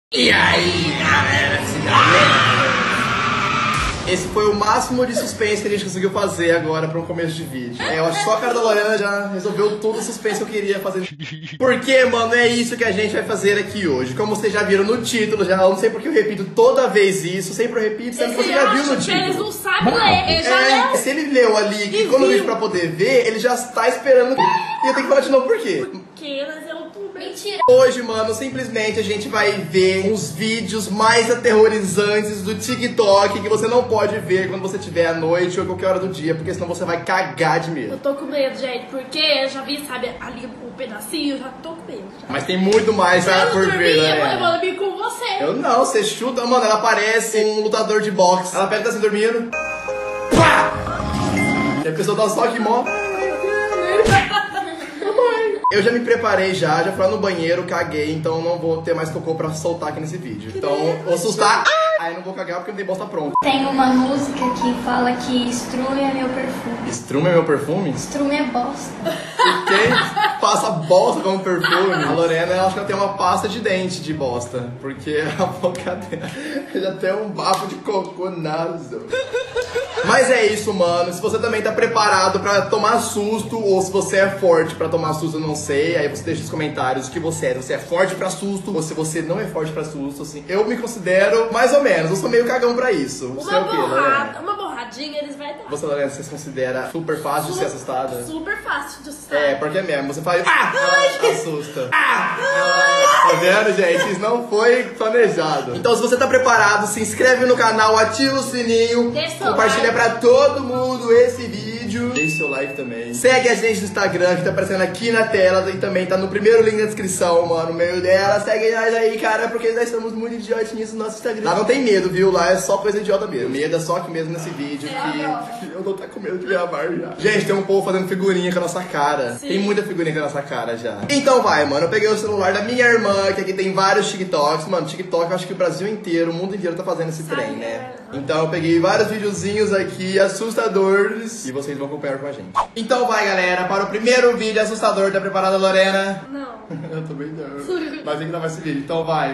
E aí, galera, esse foi o máximo de suspense que a gente conseguiu fazer agora para um começo de vídeo. Eu acho que só a cara da Lorena já resolveu todo o suspense que eu queria fazer. Porque, mano, é isso que a gente vai fazer aqui hoje. Como vocês já viram no título, já não sei porque eu repito toda vez isso, sempre eu repito, sempre que você já viu no título. Eles não sabem ler, se ele leu ali que quando o vídeo pra poder ver, ele já está esperando. E eu tenho que falar de novo por quê? Porque eles é um tuber. Mentira. Hoje, mano, simplesmente a gente vai ver uns vídeos mais aterrorizantes do TikTok que você não pode ver quando você estiver à noite ou qualquer hora do dia, porque senão você vai cagar de medo. Eu tô com medo, gente, porque eu já vi, sabe, ali um pedacinho, eu já tô com medo. Já. Mas tem muito mais por ver, né? Eu vou dormir com você. Eu não, você chuta, mano, ela parece um lutador de boxe. Ela pega e tá assim dormindo. Pá! E a pessoa tá só aqui, mó. Eu já me preparei já fui lá no banheiro, caguei, então não vou ter mais cocô pra soltar aqui nesse vídeo. Então, vou assustar, aí não vou cagar porque não tem bosta pronta. Tem uma música que fala que estrume é meu perfume. Estrume é meu perfume? Estrume é bosta. E quem passa bosta como perfume? A Lorena, eu acho que ela tem uma pasta de dente de bosta, porque a boca dela já tem um bafo de cocô naso. Mas é isso, mano. Se você também tá preparado pra tomar susto, ou se você é forte pra tomar susto, eu não sei. Aí você deixa nos comentários o que você é. Se você é forte pra susto, ou se você não é forte pra susto, assim. Eu me considero mais ou menos. Eu sou meio cagão pra isso. Você é o quê, Lorena? Uma borradinha eles vai dar. Você, Lorena, você se considera super fácil de ser assustada? Super fácil de assustar. É, porque é mesmo. Você faz... assusta. Tá vendo, gente? Isso não foi planejado. Então, se você tá preparado, se inscreve no canal, ativa o sininho, compartilha pra todo mundo esse vídeo. Deixe seu like também. Segue a gente no Instagram, que tá aparecendo aqui na tela. E também tá no primeiro link na descrição, mano, no meio dela. Segue nós aí, cara, porque nós estamos muito idiotinhos no nosso Instagram. Lá não tem medo, viu? Lá é só coisa idiota mesmo. Medo é só aqui mesmo nesse vídeo, que eu não tô com medo de gravar já. Gente, tem um povo fazendo figurinha com a nossa cara. Sim. Tem muita figurinha com a nossa cara já. Então vai, mano, eu peguei o celular da minha irmã, que aqui tem vários TikToks. Mano, TikTok eu acho que o Brasil inteiro, o mundo inteiro tá fazendo esse trem, né? Então eu peguei vários videozinhos aqui assustadores e vocês vão acompanhar com a gente. Então vai, galera, para o primeiro vídeo assustador. Tá preparada, Lorena? Não. Eu também não. Mas tem que gravar esse vídeo, então vai.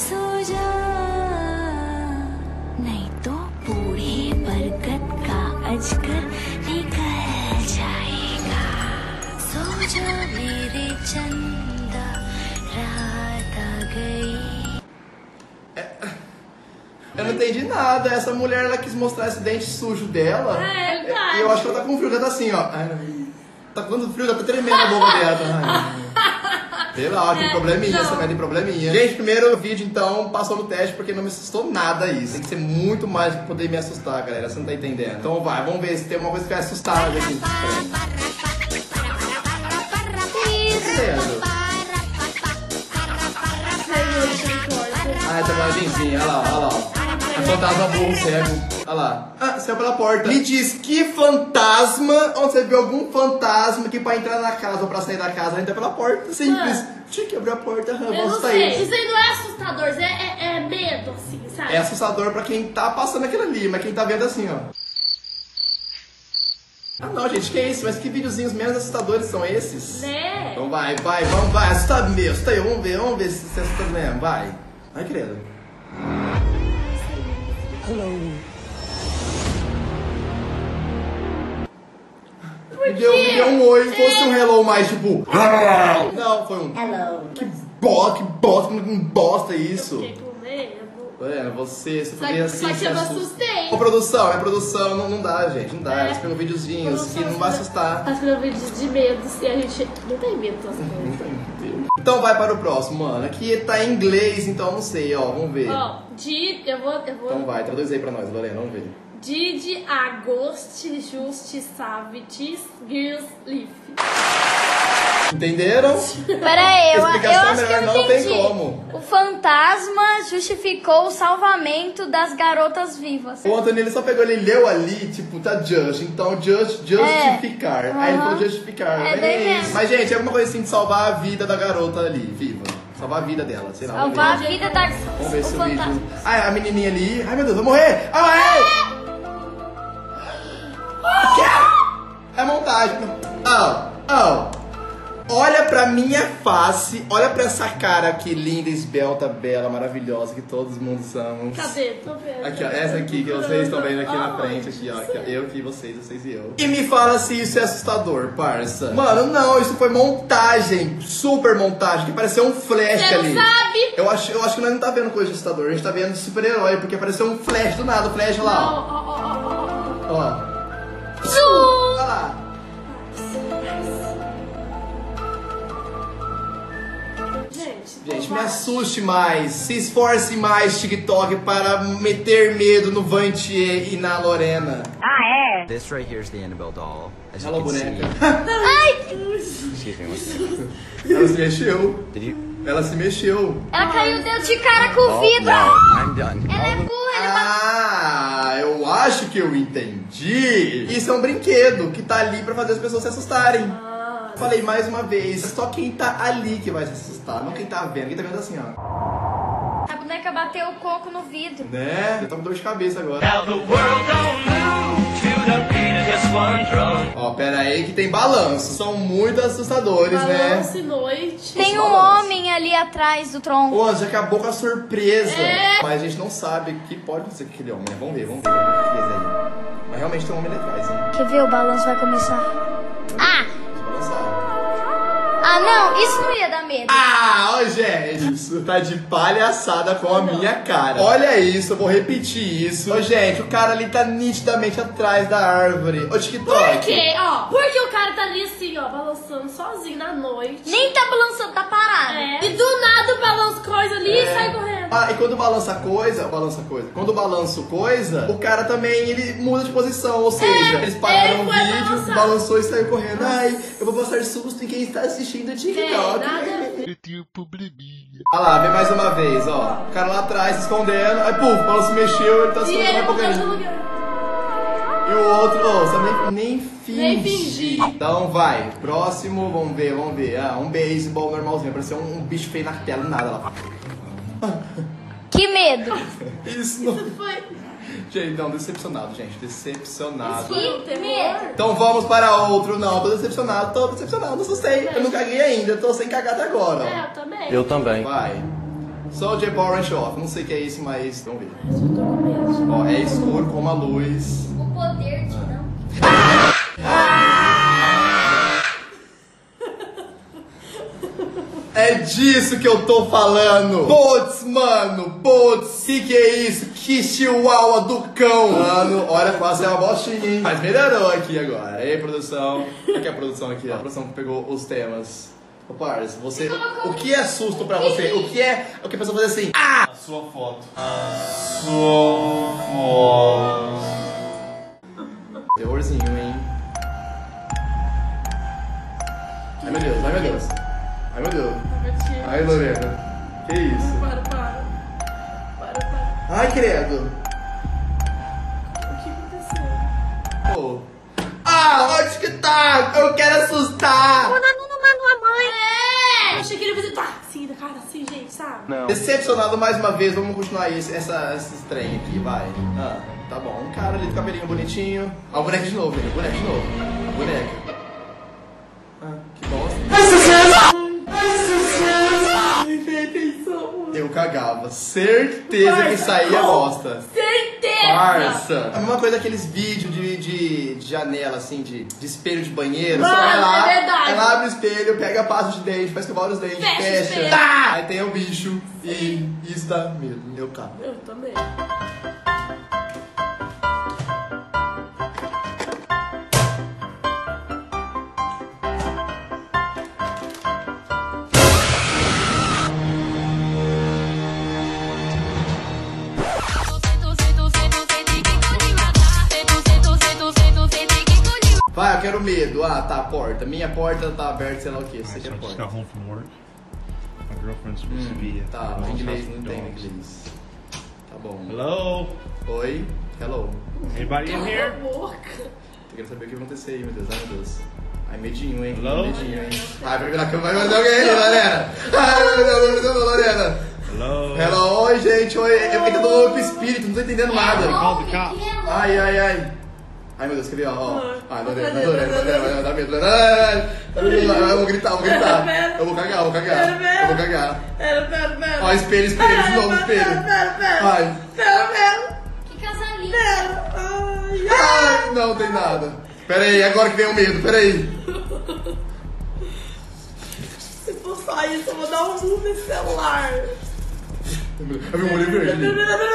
Eu não entendi nada. Essa mulher, ela quis mostrar esse dente sujo dela. É verdade. E eu acho que ela tá com frio, ela tá assim, ó. Tá com frio, dá pra tremer na boca dela. Sei lá, tem probleminha, essa mulher tem probleminha. Gente, primeiro vídeo, então, passou no teste porque não me assustou nada isso. Tem que ser muito mais pra poder me assustar, galera. Você não tá entendendo. Então vai, vamos ver se tem uma coisa que vai assustar aqui. Ah, tá uma genzinha, olha lá. É fantasma burro, cego. Olha lá. Saiu pela porta. Me diz que fantasma, onde você viu algum fantasma que pra entrar na casa ou pra sair da casa entra pela porta. Simples. Tinha que abrir a porta, vamos sair. Isso aí não é assustador, é medo, assim, sabe? É assustador pra quem tá passando aquilo ali, mas quem tá vendo assim, ó. Ah não, gente, que é isso? Mas que videozinhos menos assustadores são esses? Né? Então vai, vamos, assusta mesmo, assusta aí, vamos ver se você assusta mesmo, vai. Ai, credo. Hello. Me deu um oi, fosse um hello mais tipo... Não, foi um... Hello. Que bosta isso. Eu fiquei com medo. Você foi assim... Só que eu me assustei. Ô, produção, não dá, gente, não dá. Eles pegam videozinhos que não vai assustar. Elas pegam vídeos de medo e a gente não tem medo das coisas. Então vai para o próximo, mano. Aqui tá em inglês, então não sei, ó, vamos ver. Ó, eu vou... Então vai, traduz aí pra nós, Lorena, vamos ver. Did Agost Just Savitis Girls Leaf. Entenderam? Pera aí, eu acho que eu não entendi. tem como. O fantasma justificou o salvamento das garotas vivas. O Antônio, ele só pegou, ele leu ali, tipo, tá just, então justificar. Aí ele falou justificar. Mas, gente, é alguma coisa assim de salvar a vida da garota ali, viva. Salvar a vida dela, sei lá. Salvar a vida da... Vamos ver se o vídeo... Ai, a menininha ali... Ai, meu Deus, vai morrer! Ai! É montagem. Olha pra minha face, olha pra essa cara aqui, linda, esbelta, bela, maravilhosa, que todos mundo amamos. Cadê? Tô vendo. Aqui, ó, essa aqui que vocês estão vendo aqui na frente, aqui, ó. Aqui, ó, eu aqui, vocês e eu. E me fala se isso é assustador, parça. Mano, não, isso foi montagem, super montagem, que pareceu um flash Você ali. não sabe? Eu acho que nós não tá vendo coisa de assustador, a gente tá vendo super-herói, porque apareceu um flash do nada, o flash lá, ó. Ó. Olha lá. Gente, me assuste mais, se esforce mais, TikTok, para meter medo no Vantier e na Lorena. Ah, é? This right here is the Annabelle doll. As Hello, you can boneca. see. Excuse me, one second. Ela se mexeu. Did you? Ela se mexeu. Ela caiu dentro de cara com o Oh, vidro. no, I'm done. Ela é burra, ela Ah, eu acho que eu entendi. Isso é um brinquedo que tá ali pra fazer as pessoas se assustarem. Falei mais uma vez, só quem tá ali que vai se assustar, não quem tá vendo. Quem tá vendo assim, ó. A boneca bateu o coco no vidro. Né? Eu tô com dor de cabeça agora. Now the world don't move to the beat of just one drum. Ó, pera aí que tem balanço. São muito assustadores, né? Balanço e noite. Tem um homem ali atrás do tronco. Ô, já acabou com a surpresa. Mas a gente não sabe o que pode acontecer com aquele homem, né? Vamos ver o que fez aí. Mas realmente tem um homem ali atrás, hein? Quer ver? O balanço vai começar. Ah! Balançar. Ah, não! Isso não ia dar medo. Ah, ó, gente, isso tá de palhaçada com a minha cara. Olha isso, eu vou repetir isso. Ô, gente, o cara ali tá nitidamente atrás da árvore. Ô, TikTok. Por quê? Ó, porque o cara tá ali assim, ó, balançando sozinho na noite. Nem tá balançando, tá parado. É. E do nada balança coisa ali e sai correndo. Ah, e quando balança coisa, quando balança coisa, o cara também, ele muda de posição, ou seja, eles pararam o foi vídeo, balançar. balançou e saiu correndo. Ai, eu vou passar susto em quem está assistindo o TikTok. Nada a ver. Eu tenho probleminha. Olha lá, vem mais uma vez, ó. O cara lá atrás se escondendo, aí puf, o balanço mexeu, ele tá se E ele escondendo voltou um no pouquinho. lugar. E o outro, ô, você nem finge. Nem fingi. Então vai, próximo, vamos ver. Ah, um beisebol normalzinho, pareceu um bicho feio na tela, nada lá. Que medo. Isso não... Isso foi. Gente, não, decepcionado, gente, decepcionado. Isso foi um terror. medo. Então vamos para outro. Não, tô decepcionado, não assustei. Eu não caguei ainda, tô sem cagar até agora. É, Ó. eu também. Eu também. Vai. Soldier Power Show Off. Não sei o que é isso, mas vamos ver. Eu tô com medo. Ó, é escuro como a luz. O poder de não. É disso que eu tô falando. Putz, mano, putz. Que é isso? Que chihuahua do cão. Mano, olha, quase é uma bostinha, hein? Mas melhorou aqui agora. Ei, produção. Aqui é a produção aqui, ó. A produção que pegou os temas. Ô, parça, você... O que é susto pra você? O que a pessoa fazer assim? Ah! A sua foto. Terrorzinho, hein? Ai, meu Deus, ai, meu Deus. Ai, meu Deus. Ai, Lorena. Que isso? Para. Ai, credo. O que aconteceu? Pô. Ah, onde que tá? Eu quero assustar. Eu achei que ele ia fazer assim, da cara assim, gente, sabe? Não. Decepcionado mais uma vez, vamos continuar esse trem aqui, vai. Ah, tá bom. Um cara ali do cabelinho bonitinho. Ah, o boneco de novo, gente. Boneco de novo. Boneca. Ah, que bosta. Eu cagava. Certeza que saía bosta. Certeza! Parça. A mesma coisa daqueles vídeos de janela, assim, de espelho de banheiro. Você Mano, vai lá, é verdade. ela abre o espelho, pega a pasta de dente, vai escovar os dentes, Fecha o fecha. espelho. Tá! Aí tem o bicho e isso dá medo. Eu cago. Eu também. Vai, eu quero medo. Ah, tá, a porta. Minha porta tá aberta, sei lá o que. Você quer So I just porta. got home from work. My girlfriend's supposed to be at Tá, my o mom's inglês house não with tem dogs. inglês. Tá bom. Hello? Oi, hello. Anybody in here? Boca. Eu quero saber o que vai acontecer aí, meu Deus. Ai, meu Deus. Ai, medinho, hein? Hello? Medinho, hein? Ai, vai virar câmera, vai fazer alguém aí, Lorena. Ai, meu Deus, Lorena. Hello? Hello, oi, gente. Oi, eu fiquei tentando louco espírito, não tô entendendo nada. Call the cops. Ai. Ai, meu Deus, quer ver, ó. Ai, não vai dar medo. Eu vou gritar. Eu vou cagar. Pera. Ó, espelho, de novo, espelho. Ai. Que casalinho. Ai, não tem nada. Pera aí, agora que vem o medo, pera aí. Se for só isso, eu vou dar um zoom nesse celular. Eu vi um olho verde.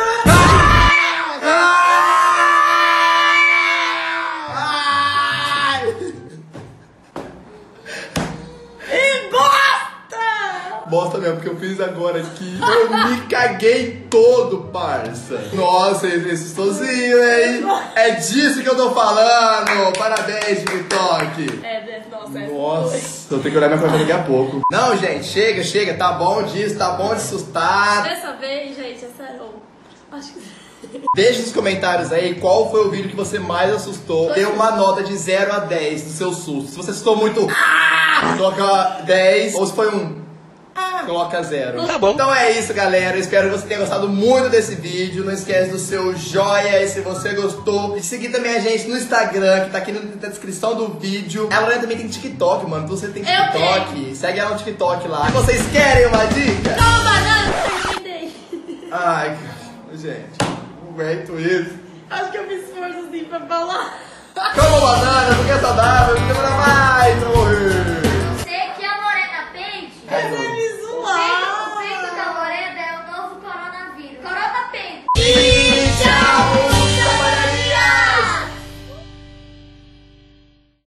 Bosta mesmo, porque eu fiz agora aqui. Eu me caguei todo, parça. Nossa, esse sustozinho, hein? É disso que eu tô falando. Parabéns, TikTok. Nossa, eu tenho que olhar minha câmera daqui a pouco. Não, gente, chega. Tá bom disso, tá bom de assustar. Dessa vez, gente, é sério. Acho que... Deixe nos comentários aí qual foi o vídeo que você mais assustou. Dê uma nota de 0 a 10 do seu susto. Se você assustou muito, coloca 10. Ou se foi um... coloca 0. Tá bom. Então é isso, galera. Eu espero que você tenha gostado muito desse vídeo. Não esquece do seu joia e se você gostou. E seguir também a gente no Instagram, que tá aqui na descrição do vídeo. A Lorena também tem TikTok, mano. Você tem TikTok. Segue ela no TikTok lá. Vocês querem uma dica? Toma, banana, terminei. Ai, gente, não aguento isso. Acho que eu me esforço assim pra falar. Coma banana, porque é saudável, não demora mais pra morrer.